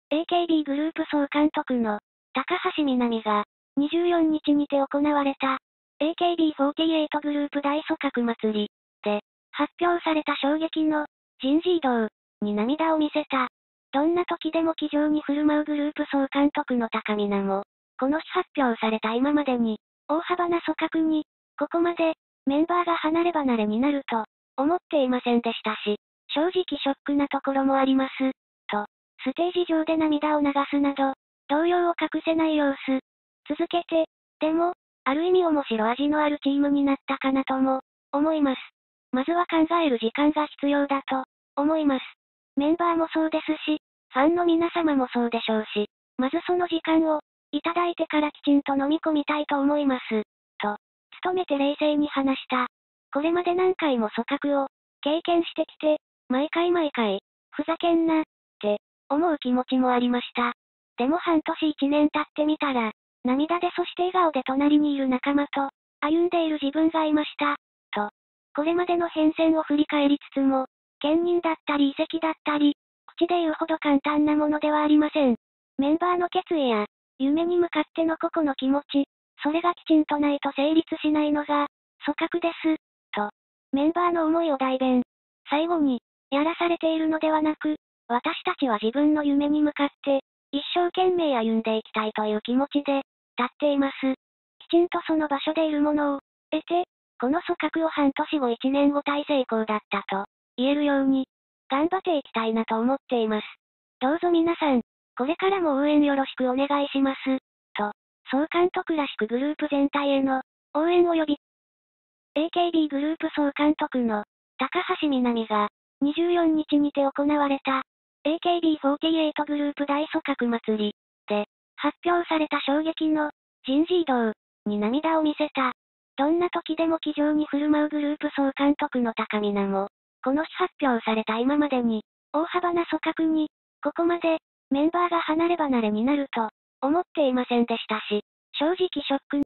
AKB グループ総監督の高橋みなみが24日にて行われた AKB48 グループ大組閣祭りで発表された衝撃の人事異動に涙を見せた。どんな時でも気丈に振る舞うグループ総監督の高見菜も、この日発表された今までに大幅な組閣に、ここまでメンバーが離れ離れになると思っていませんでしたし、正直ショックなところもあります、と、ステージ上で涙を流すなど、動揺を隠せない様子。続けて、でも、ある意味面白味のあるチームになったかなとも、思います。まずは考える時間が必要だと、思います。メンバーもそうですし、ファンの皆様もそうでしょうし、まずその時間を、いただいてからきちんと飲み込みたいと思います。と、努めて冷静に話した。これまで何回も組閣を、経験してきて、毎回毎回、ふざけんな、って思う気持ちもありました。でも半年一年経ってみたら、涙でそして笑顔で隣にいる仲間と、歩んでいる自分がいました。と、これまでの変遷を振り返りつつも、兼任だったり移籍だったり、口で言うほど簡単なものではありません。メンバーの決意や、夢に向かっての個々の気持ち、それがきちんとないと成立しないのが、組閣です。と、メンバーの思いを代弁。最後に、やらされているのではなく、私たちは自分の夢に向かって、一生懸命歩んでいきたいという気持ちで、立っています。きちんとその場所でいるものを、得て、この組閣を半年後1年後大成功だったと、言えるように、頑張っていきたいなと思っています。どうぞ皆さん、これからも応援よろしくお願いします。と、総監督らしくグループ全体への応援及び AKB グループ総監督の高橋みなみが24日にて行われた AKB48 グループ大組閣祭りで発表された衝撃の人事異動に涙を見せた。どんな時でも気丈に振る舞うグループ総監督の高見菜も、この日発表された今までに大幅な組閣に、ここまでメンバーが離れ離れになると思っていませんでしたし、正直ショック